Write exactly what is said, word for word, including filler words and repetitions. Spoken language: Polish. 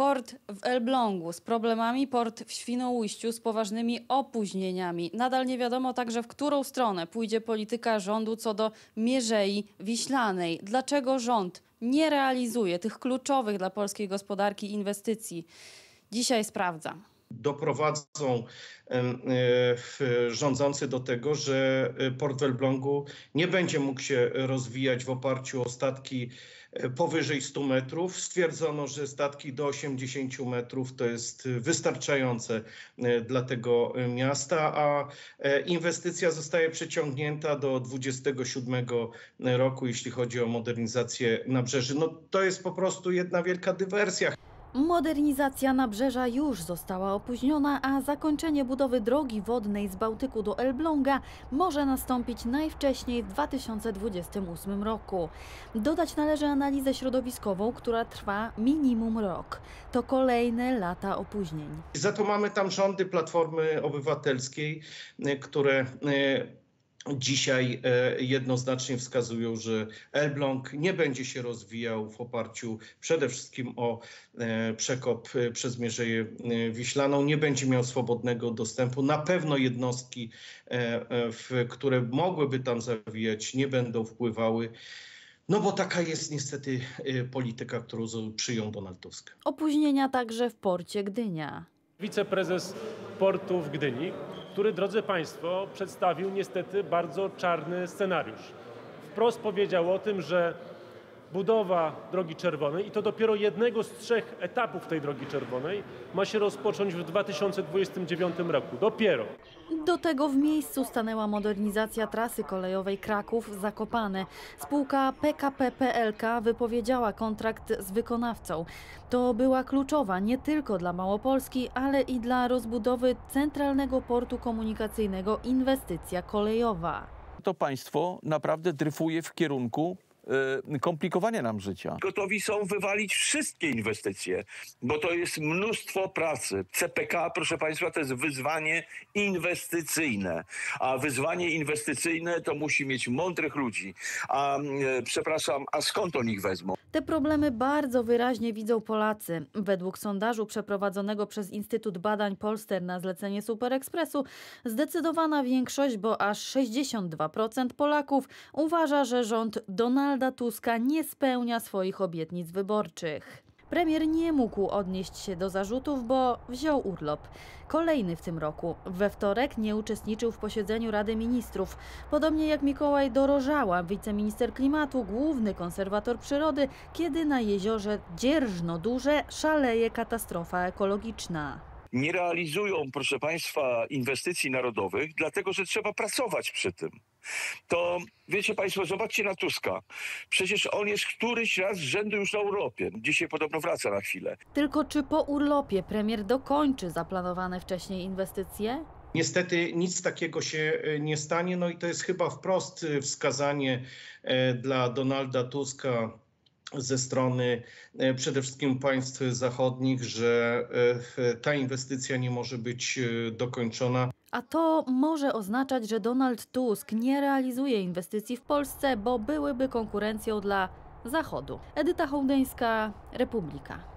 Port w Elblągu z problemami, port w Świnoujściu z poważnymi opóźnieniami. Nadal nie wiadomo także, w którą stronę pójdzie polityka rządu co do Mierzei Wiślanej. Dlaczego rząd nie realizuje tych kluczowych dla polskiej gospodarki inwestycji? Dzisiaj sprawdza. Doprowadzą rządzący do tego, że port w Elblągu nie będzie mógł się rozwijać w oparciu o statki powyżej stu metrów. Stwierdzono, że statki do osiemdziesięciu metrów to jest wystarczające dla tego miasta, a inwestycja zostaje przeciągnięta do dwudziestego siódmego roku, jeśli chodzi o modernizację nabrzeży. No to jest po prostu jedna wielka dywersja. Modernizacja nabrzeża już została opóźniona, a zakończenie budowy drogi wodnej z Bałtyku do Elbląga może nastąpić najwcześniej w dwa tysiące dwudziestym ósmym roku. Dodać należy analizę środowiskową, która trwa minimum rok. To kolejne lata opóźnień. Za to mamy tam rządy Platformy Obywatelskiej, które dzisiaj jednoznacznie wskazują, że Elbląg nie będzie się rozwijał w oparciu przede wszystkim o przekop przez Mierzeję Wiślaną. Nie będzie miał swobodnego dostępu. Na pewno jednostki, które mogłyby tam zawijać, nie będą wpływały. No bo taka jest niestety polityka, którą przyjął Donald Tusk. Opóźnienia także w porcie Gdynia. Wiceprezes portu w Gdyni, który, drodzy Państwo, przedstawił niestety bardzo czarny scenariusz. Wprost powiedział o tym, że budowa Drogi Czerwonej, i to dopiero jednego z trzech etapów tej Drogi Czerwonej, ma się rozpocząć w dwa tysiące dwudziestym dziewiątym roku. Dopiero. Do tego w miejscu stanęła modernizacja trasy kolejowej Kraków-Zakopane. Spółka P K P P L K wypowiedziała kontrakt z wykonawcą. To była kluczowa nie tylko dla Małopolski, ale i dla rozbudowy centralnego portu komunikacyjnego inwestycja kolejowa. To państwo naprawdę dryfuje w kierunku komplikowania nam życia. Gotowi są wywalić wszystkie inwestycje, bo to jest mnóstwo pracy. C P K, proszę Państwa, to jest wyzwanie inwestycyjne, a wyzwanie inwestycyjne to musi mieć mądrych ludzi. A przepraszam, a skąd oni ich wezmą? Te problemy bardzo wyraźnie widzą Polacy. Według sondażu przeprowadzonego przez Instytut Badań Polster na zlecenie Superekspresu zdecydowana większość, bo aż sześćdziesiąt dwa procent Polaków uważa, że rząd Donalda Tuska nie spełnia swoich obietnic wyborczych. Premier nie mógł odnieść się do zarzutów, bo wziął urlop. Kolejny w tym roku. We wtorek nie uczestniczył w posiedzeniu Rady Ministrów. Podobnie jak Mikołaj Dorożała, wiceminister klimatu, główny konserwator przyrody, kiedy na jeziorze Dzierżno-Duże szaleje katastrofa ekologiczna. Nie realizują, proszę Państwa, inwestycji narodowych, dlatego że trzeba pracować przy tym. To wiecie Państwo, zobaczcie na Tuska. Przecież on jest któryś raz z rzędu już na urlopie. Dzisiaj podobno wraca na chwilę. Tylko czy po urlopie premier dokończy zaplanowane wcześniej inwestycje? Niestety nic takiego się nie stanie. No i to jest chyba wprost wskazanie dla Donalda Tuska ze strony przede wszystkim państw zachodnich, że ta inwestycja nie może być dokończona. A to może oznaczać, że Donald Tusk nie realizuje inwestycji w Polsce, bo byłyby konkurencją dla Zachodu. Edyta Hołdyńska, Republika.